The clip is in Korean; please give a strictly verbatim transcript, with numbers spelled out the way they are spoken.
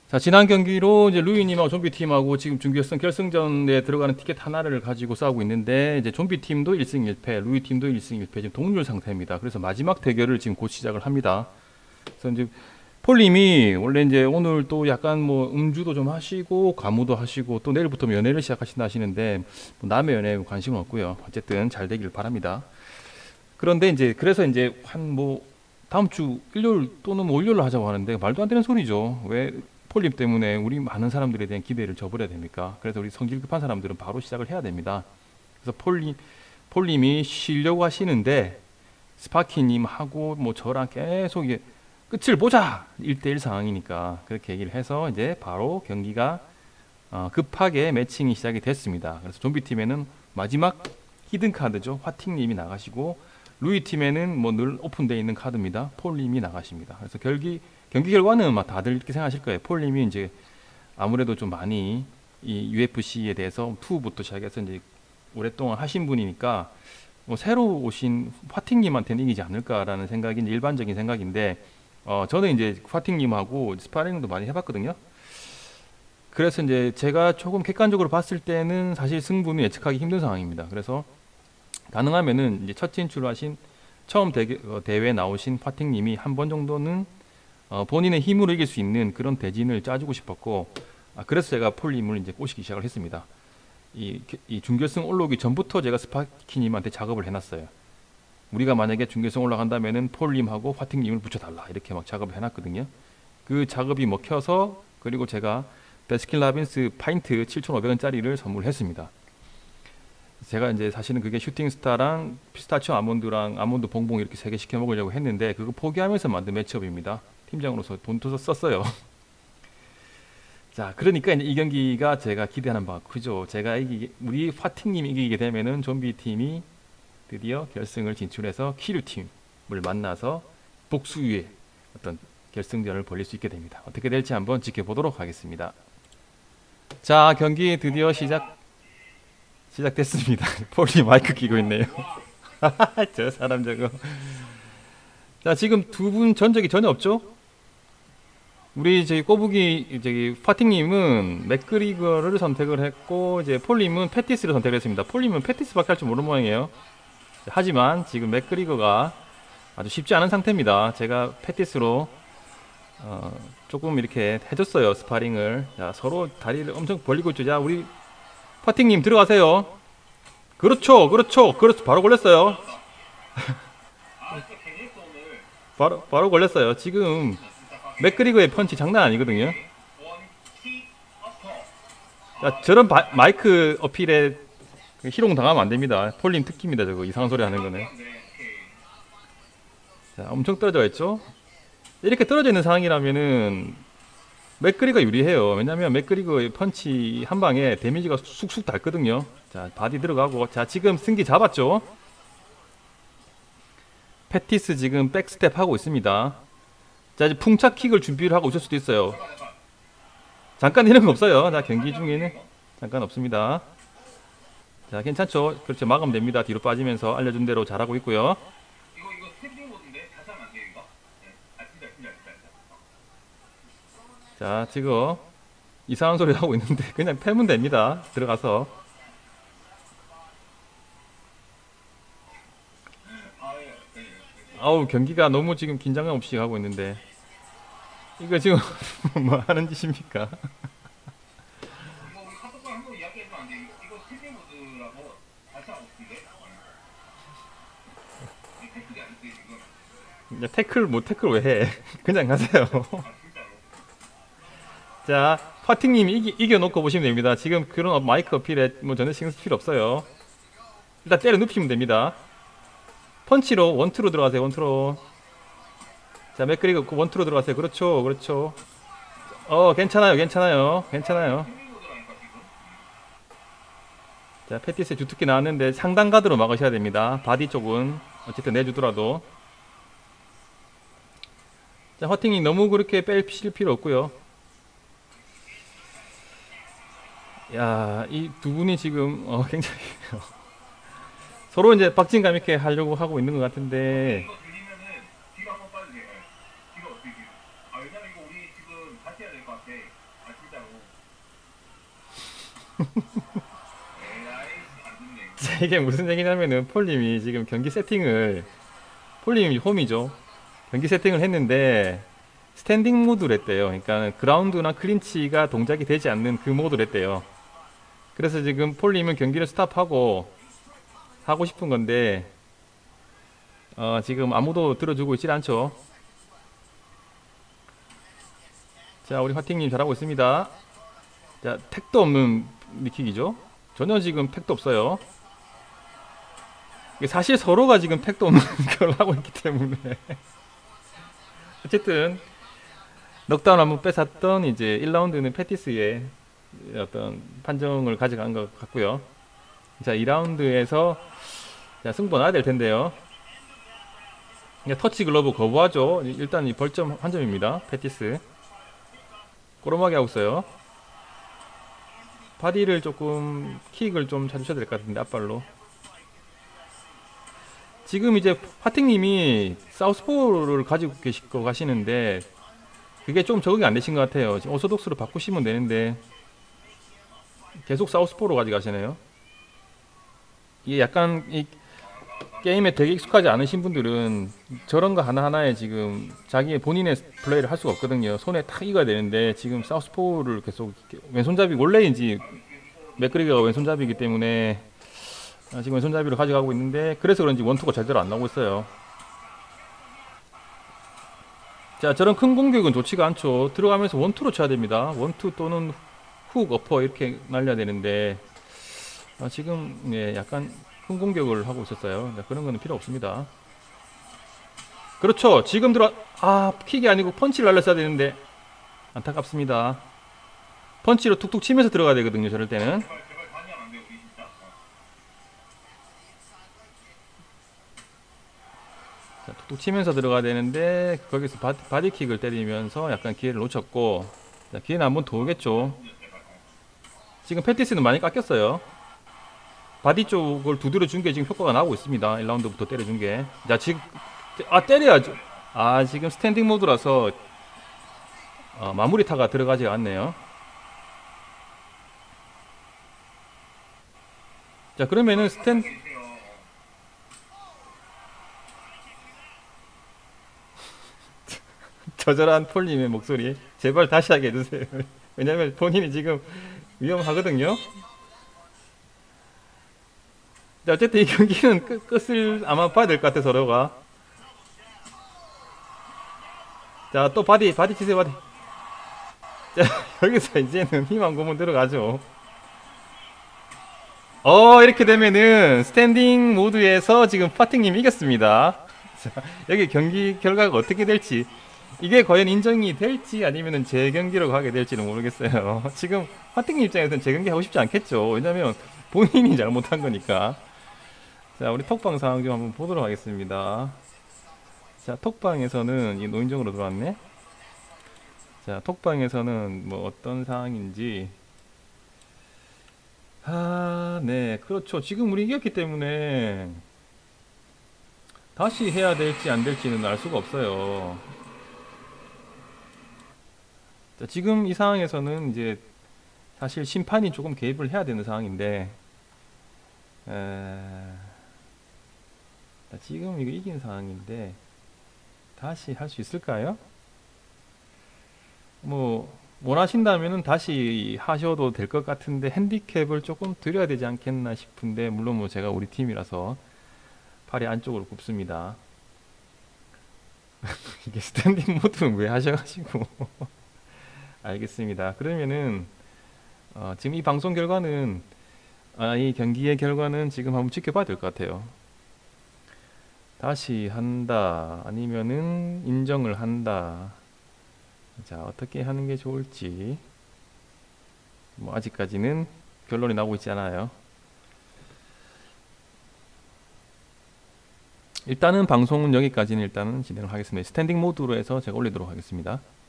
자, 지난 경기로 이제 루이님하고 좀비팀하고 지금 준결승 결승전에 들어가는 티켓 하나를 가지고 싸우고 있는데, 이제 좀비팀도 일 승 일 패, 루이팀도 일 승 일 패, 지금 동률 상태입니다. 그래서 마지막 대결을 지금 곧 시작을 합니다. 그래서 이제 폴님이 원래 이제 오늘 또 약간 뭐 음주도 좀 하시고 가무도 하시고 또 내일부터 연애를 시작하신다 하시는데, 뭐 남의 연애에 관심은 없고요. 어쨌든 잘 되길 바랍니다. 그런데 이제 그래서 이제 한 뭐 다음 주 일요일 또는 뭐 월요일로 하자고 하는데, 말도 안 되는 소리죠. 왜 폴님 때문에 우리 많은 사람들에 대한 기대를 저버려야 됩니까? 그래서 우리 성질 급한 사람들은 바로 시작을 해야 됩니다. 그래서 폴님 폴님이 쉬려고 하시는데, 스파키님하고 뭐 저랑 계속 이게 끝을 보자 일 대일 상황이니까 그렇게 얘기를 해서 이제 바로 경기가 어, 급하게 매칭이 시작이 됐습니다. 그래서 좀비 팀에는 마지막 히든 카드죠, 화팅님이 나가시고, 루이 팀에는 뭐 늘 오픈되어 있는 카드입니다. 폴님이 나가십니다. 그래서 경기 경기 결과는 막 다들 이렇게 생각하실 거예요. 폴님이 이제 아무래도 좀 많이 이 유에프씨에 대해서 이부터 시작해서 이제 오랫동안 하신 분이니까 뭐 새로 오신 화팅님한테는 이기지 않을까라는 생각이 이제 일반적인 생각인데, 어 저는 이제 화팅님하고 스파링도 많이 해봤거든요. 그래서 이제 제가 조금 객관적으로 봤을 때는 사실 승부는 예측하기 힘든 상황입니다. 그래서 가능하면은 이제 첫 진출하신 처음 대회, 어, 대회에 나오신 화팅님이 한 번 정도는 어, 본인의 힘으로 이길 수 있는 그런 대진을 짜주고 싶었고, 아, 그래서 제가 폴님을 이제 꼬시기 시작을 했습니다. 이, 이 준결승 올라오기 전부터 제가 스파키님한테 작업을 해놨어요. 우리가 만약에 준결승 올라간다면은 폴님하고 화팅님을 붙여달라 이렇게 막 작업을 해놨거든요. 그 작업이 먹혀서, 그리고 제가 베스킨 라빈스 파인트 칠천오백 원짜리를 선물했습니다. 제가 이제 사실은 그게 슈팅스타랑 피스타치오 아몬드랑 아몬드 봉봉 이렇게 세 개 시켜 먹으려고 했는데, 그거 포기하면서 만든 매치업입니다. 팀장으로서 돈도 썼어요. 자, 그러니까 이제 이 경기가 제가 기대하는 바가 크죠. 제가 이기, 우리 화팅님이 이기게 되면은 좀비 팀이 드디어 결승을 진출해서 키류 팀을 만나서 복수의 어떤 결승전을 벌일 수 있게 됩니다. 어떻게 될지 한번 지켜보도록 하겠습니다. 자, 경기 드디어 시작 시작됐습니다. 폴이 마이크 끼고 있네요. 저 사람 저거. 자, 지금 두 분 전적이 전혀 없죠? 우리 저기 꼬부기 저기 파팅님은 맥그리거를 선택을 했고, 이제 폴님은 패티스를 선택을 했습니다. 폴님은 패티스밖에 할 줄 모르는 모양이에요. 하지만 지금 맥그리거가 아주 쉽지 않은 상태입니다. 제가 패티스로 어, 조금 이렇게 해줬어요, 스파링을. 자, 서로 다리를 엄청 벌리고 있죠. 자, 우리 파팅님 들어가세요. 그렇죠, 그렇죠, 그렇죠. 바로 걸렸어요. 바로 바로 걸렸어요. 지금 맥그리거의 펀치 장난 아니거든요. 자, 저런 바, 마이크 어필에 희롱 당하면 안 됩니다. 폴님 특기입니다. 저거 이상한 소리 하는 거는. 자, 엄청 떨어져 있죠. 이렇게 떨어져 있는 상황이라면은 맥그리거 유리해요. 왜냐면 맥그리거의 펀치 한 방에 데미지가 쑥쑥 닳거든요. 자, 바디 들어가고, 자, 지금 승기 잡았죠. 패티스 지금 백스텝 하고 있습니다. 자, 이제 풍차킥을 준비를 하고 있을 수도 있어요. 잠깐 이런 거 없어요. 자, 경기 중에는 잠깐 없습니다. 자, 괜찮죠? 그렇죠. 막으면 됩니다. 뒤로 빠지면서 알려준 대로 잘하고 있고요. 자, 지금 이상한 소리 하고 있는데 그냥 패면 됩니다. 들어가서. 아우, 경기가 너무 지금 긴장감 없이 가고 있는데 이거 지금 뭐 하는 짓입니까? 야, 태클 뭐 태클 왜 해? 그냥 가세요. 자, 파팅님이 이기, 이겨놓고 보시면 됩니다. 지금 그런 마이크 어필에 뭐 전혀 신경 쓸 필요 없어요. 일단 때려 눕히면 됩니다. 펀치로 원투로 들어가세요. 원투로. 자, 맥그리고 원투로 들어가세요. 그렇죠, 그렇죠. 어, 괜찮아요, 괜찮아요, 괜찮아요. 자, 패티스의 주특기 나왔는데 상단 가드로 막으셔야 됩니다. 바디 쪽은 어쨌든 내주더라도. 자, 허팅이 너무 그렇게 빼실 필요 없고요. 야, 이 두 분이 지금 어, 굉장히 서로 이제 박진감 있게 하려고 하고 있는 것 같은데, 자, 이게 무슨 얘기냐면은 폴님이 지금 경기 세팅을 폴님이 홈이죠. 경기 세팅을 했는데 스탠딩 모드를 했대요. 그러니까 그라운드나 클린치가 동작이 되지 않는 그 모드를 했대요. 그래서 지금 폴님은 경기를 스탑하고 하고 싶은 건데 어, 지금 아무도 들어주고 있질 않죠. 자, 우리 화팅님 잘하고 있습니다. 자, 택도 없는 니킥이죠. 전혀 지금 택도 없어요. 이게 사실 서로가 지금 택도 없는 걸 하고 있기 때문에 어쨌든 넉다운 한번 뺏었던 이제 일 라운드는 패티스의 어떤 판정을 가져간 것 같고요. 자, 이 라운드에서 자, 승부 나야 될 텐데요. 터치 글러브 거부하죠. 일단 이 벌점 한 점입니다. 패티스 꼬름하게 하고 있어요. 바디를 조금 킥을 좀 찾으셔야 될 것 같은데 앞발로. 지금 이제 파팅님이 사우스포를 가지고 계시고 가시는데 그게 좀 적응이 안 되신 것 같아요. 지금 오소독스로 바꾸시면 되는데 계속 사우스포로 가져가시네요. 이게 약간 이 게임에 되게 익숙하지 않으신 분들은 저런 거 하나하나에 지금 자기의 본인의 플레이를 할 수가 없거든요. 손에 탁 익어야 되는데 지금 사우스포를 계속 왼손잡이 원래인지 맥그리거가 왼손잡이기 때문에 지금 왼손잡이로 가져가고 있는데 그래서 그런지 원투가 제대로 안 나오고 있어요. 자, 저런 큰 공격은 좋지가 않죠. 들어가면서 원투로 쳐야 됩니다. 원투 또는 훅, 어퍼 이렇게 날려야 되는데 아, 지금 예, 약간 큰 공격을 하고 있었어요. 그런 거는 필요 없습니다. 그렇죠. 지금 들어 아 킥이 아니고 펀치를 날렸어야 되는데 안타깝습니다. 펀치로 툭툭 치면서 들어가야 되거든요. 저럴 때는. 자, 툭툭 치면서 들어가야 되는데 거기서 바, 바디킥을 때리면서 약간 기회를 놓쳤고 자, 기회는 한번 더 오겠죠. 지금 패티스는 많이 깎였어요. 바디 쪽을 두드려 준 게 지금 효과가 나오고 있습니다. 일 라운드부터 때려준 게. 자, 지금 아 때려야죠. 아, 지금 스탠딩 모드라서 어, 마무리 타가 들어가지 않네요. 자, 그러면은 스탠 저절한 폴님의 목소리 제발 다시 하게 해주세요. 왜냐면 본인이 지금 위험하거든요. 자, 어쨌든 이 경기는 끝, 끝을 아마 봐야 될 것 같아 서로가. 자, 또 바디 바디 치세요. 바디. 자, 여기서 이제는 힘 한 고문 들어가죠. 어, 이렇게 되면은 스탠딩 모드에서 지금 파팅님이 이겼습니다. 자, 여기 경기 결과가 어떻게 될지 이게 과연 인정이 될지 아니면은 재경기로 가게 될지는 모르겠어요. 지금 파팅님 입장에서는 재경기 하고 싶지 않겠죠. 왜냐면 본인이 잘못한 거니까. 자, 우리 톡방 상황 좀 한번 보도록 하겠습니다. 자, 톡방에서는 이 노인정으로 들어왔네. 자, 톡방에서는 뭐 어떤 상황인지. 아, 네, 그렇죠. 지금 우리 이겼기 때문에 다시 해야 될지 안 될지는 알 수가 없어요. 자, 지금 이 상황에서는 이제 사실 심판이 조금 개입을 해야 되는 상황인데 에... 자, 지금 이거 이긴 상황인데 다시 할 수 있을까요? 뭐 원하신다면은 다시 하셔도 될 것 같은데 핸디캡을 조금 드려야 되지 않겠나 싶은데 물론 뭐 제가 우리 팀이라서 팔이 안쪽으로 굽습니다. 이게 스탠딩 모드는 왜 하셔가지고 알겠습니다. 그러면은 어, 지금 이 방송 결과는 아, 이 경기의 결과는 지금 한번 지켜봐야 될 것 같아요. 다시 한다 아니면은 인정을 한다. 자, 어떻게 하는 게 좋을지 뭐 아직까지는 결론이 나오고 있지 않아요. 일단은 방송은 여기까지는 일단은 진행을 하겠습니다. 스탠딩 모드로 해서 제가 올리도록 하겠습니다.